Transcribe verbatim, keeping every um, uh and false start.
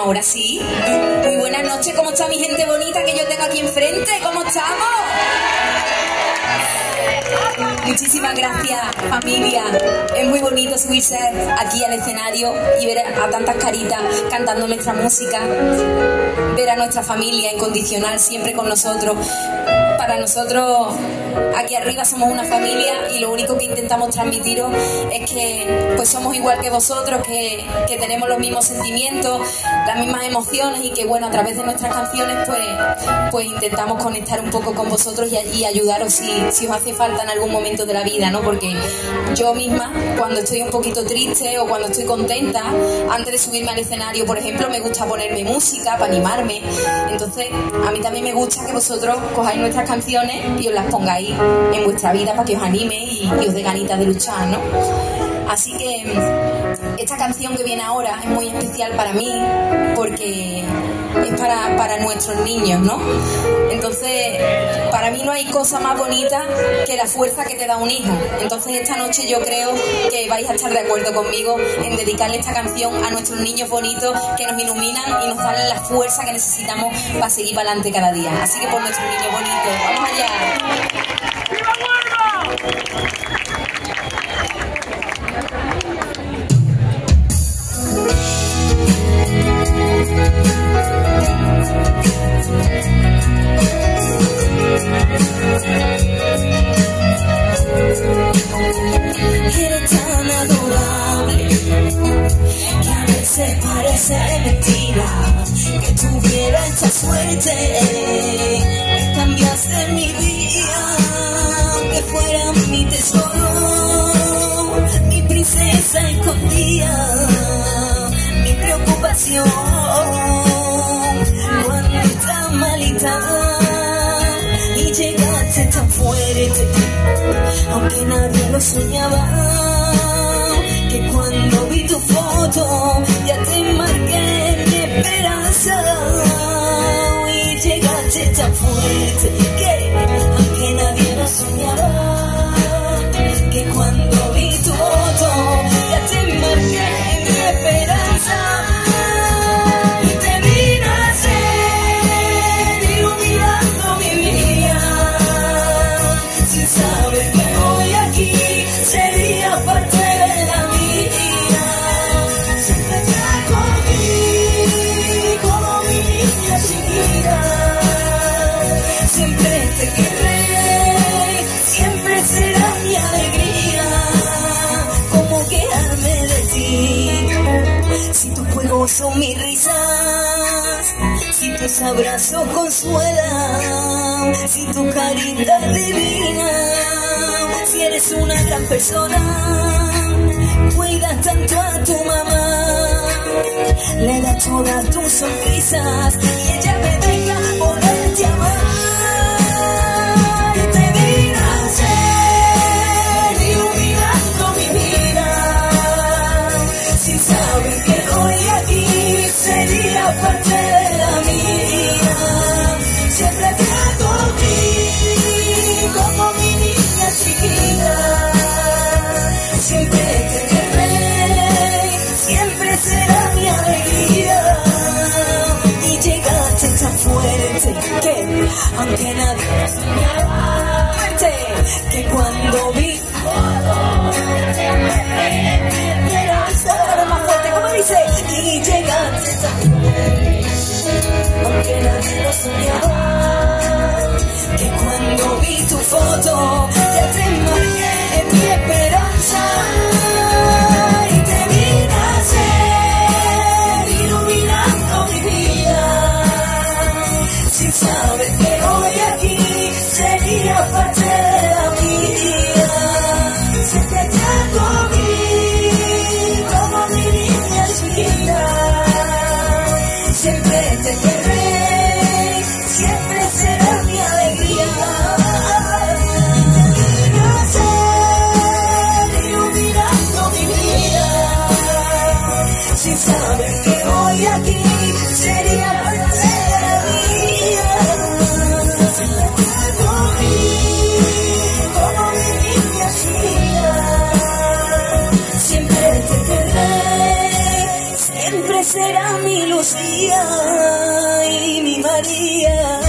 ahora sí. Muy buenas noches, ¿cómo está mi gente bonita que yo tengo aquí enfrente? ¿Cómo estamos? Muchísimas gracias, familia. Es muy bonito subirse aquí al escenario y ver a tantas caritas cantando nuestra música, ver a nuestra familia incondicional siempre con nosotros. Para nosotros aquí arriba somos una familia y lo único que intentamos transmitiros es que pues somos igual que vosotros, que, que tenemos los mismos sentimientos, las mismas emociones y que bueno, a través de nuestras canciones pues, pues intentamos conectar un poco con vosotros y, y ayudaros si, si os hace falta en algún momento de la vida, ¿no? Porque yo misma cuando estoy un poquito triste o cuando estoy contenta, antes de subirme al escenario, por ejemplo, me gusta ponerme música para animarme. Entonces a mí también me gusta que vosotros cojáis nuestras canciones y os las pongáis en vuestra vida para que os anime y, y os dé ganitas de luchar, ¿no? Así que esta canción que viene ahora es muy especial para mí porque es para, para nuestros niños, ¿no? Entonces, para mí no hay cosa más bonita que la fuerza que te da un hijo. Entonces, esta noche yo creo que vais a estar de acuerdo conmigo en dedicarle esta canción a nuestros niños bonitos que nos iluminan y nos dan la fuerza que necesitamos para seguir para adelante cada día. Así que por nuestros niños bonitos, ¡vamos allá! ¡Viva Huelva! Eres tan adorable que a veces parece mentira que tuviera esta suerte. Me cambiaste mi vida, que fuera mi tesoro, mi princesa escondida, mi preocupación cuando estás malita y llegaste tan fuerte. Aunque nadie lo soñaba, que cuando vi tu foto ya te marqué mi esperanza y llegaste tan fuerte que aunque nadie lo soñaba, que cuando vi tu foto ya te marqué mi esperanza. Si tus juegos son mis risas, si tus abrazos consuelan, si tu carita es divina, si eres una gran persona, cuidas tanto a tu mamá, le das todas tus sonrisas y ella me deja poderte amar. Parte de la mía, siempre te acogí como mi niña chiquita, siempre te querré, siempre será mi alegría, y llegaste tan fuerte que, aunque nadie me soñaba, fuerte, que cuando vi más fuerte, como dice, y llegaste tan fuerte, aunque nadie lo soñaba, que cuando vi tu foto ya te marqué en mi esperanza y te vi nacer iluminando mi vida, sin saber que hoy aquí sería parte de la mía, siempre te acogí como mi niña chiquita, siempre te querré, siempre será mi alegría, te será mi Lucía y mi María.